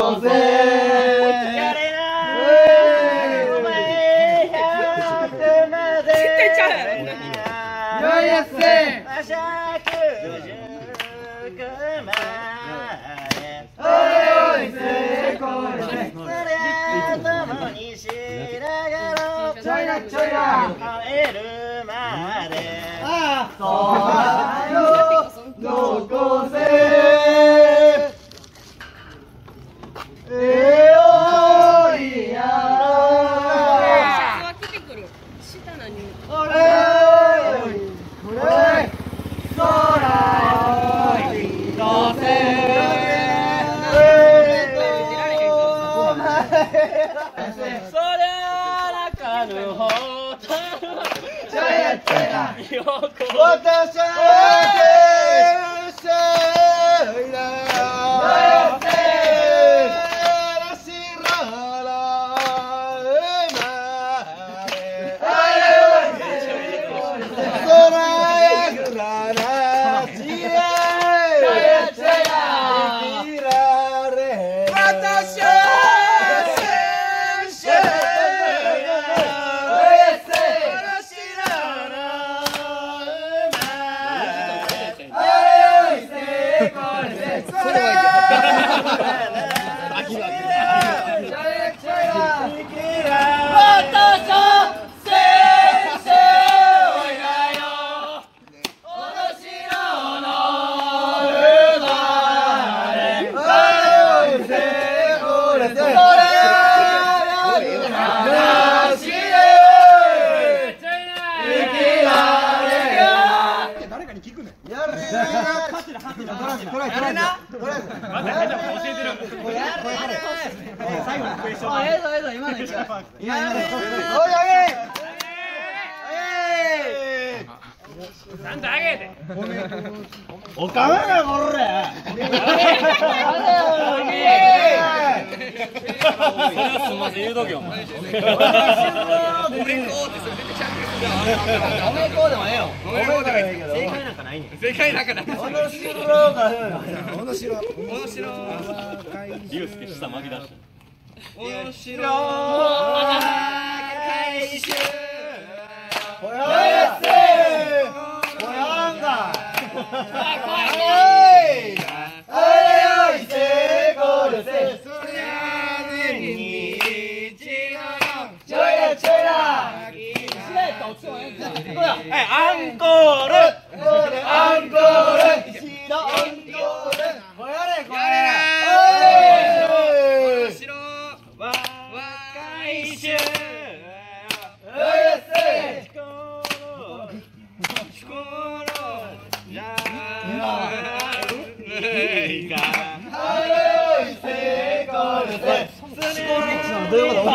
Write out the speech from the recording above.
せやれなお前100までよいやせ199までおいせこれそりゃともにしながらちょいなちょいな会えるまでその残せおいやろこれ空を一せそりゃ中のほたちゃやちゃやよこ私はなんだあげておかめがこれすんません言うときよおめこうでもええよおめこうでもええけど正解なんかないね正解なんかないおのしろ龍介下巻き出したおのしろ回収ほやせほやんかあれよいせこれせそりゃねにちのちょいらちょいらアンコールアンコール一度アンコールこやれこやれ面白若い衆どういうこと？